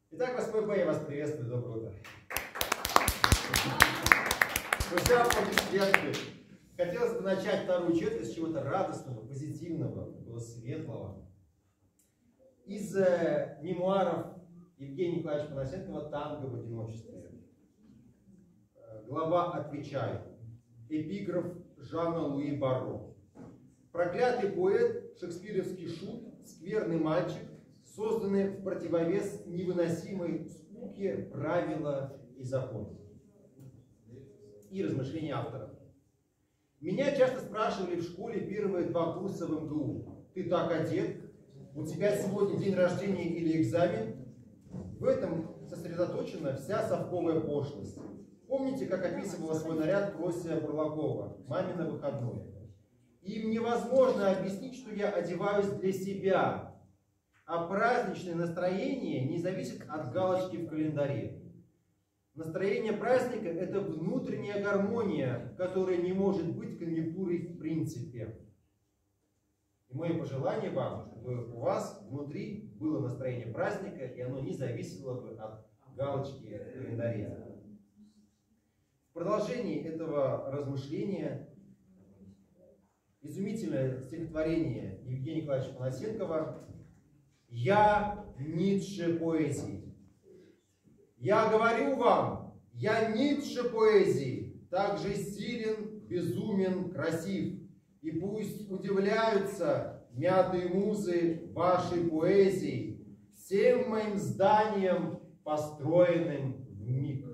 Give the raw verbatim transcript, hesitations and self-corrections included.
Итак, восьмой Б, я вас приветствую, доброе утро. Друзья, аплодисменты. Хотелось бы начать вторую четверть с чего-то радостного, позитивного, такого светлого. Из э, мемуаров Евгения Николаевича Панасенкова «Танго в одиночестве». Э, глава отвечает. Эпиграф Жана Луи Барро. Проклятый поэт, шекспировский шут, скверный мальчик, созданный в противовес невыносимой скуке правила и законов. И размышления автора. Меня часто спрашивали в школе первые два курса в эм гэ у. Ты так одет? У тебя сегодня день рождения или экзамен? В этом сосредоточена вся совковая пошлость. Помните, как описывала свой наряд Фрося Бурлакова, мамино выходное? Им невозможно объяснить, что я одеваюсь для себя, а праздничное настроение не зависит от галочки в календаре. Настроение праздника – это внутренняя гармония, которая не может быть конъюнктурой в принципе. И мое пожелание вам, чтобы у вас внутри было настроение праздника, и оно не зависело бы от галочки в календаре. В продолжении этого размышления изумительное стихотворение Евгения Николаевича Панасенкова «Я Ницше поэзии». Я говорю вам, я Ницше поэзии, так же силен, безумен, красив. И пусть удивляются мятые музы вашей поэзии всем моим зданиям, построенным вмиг.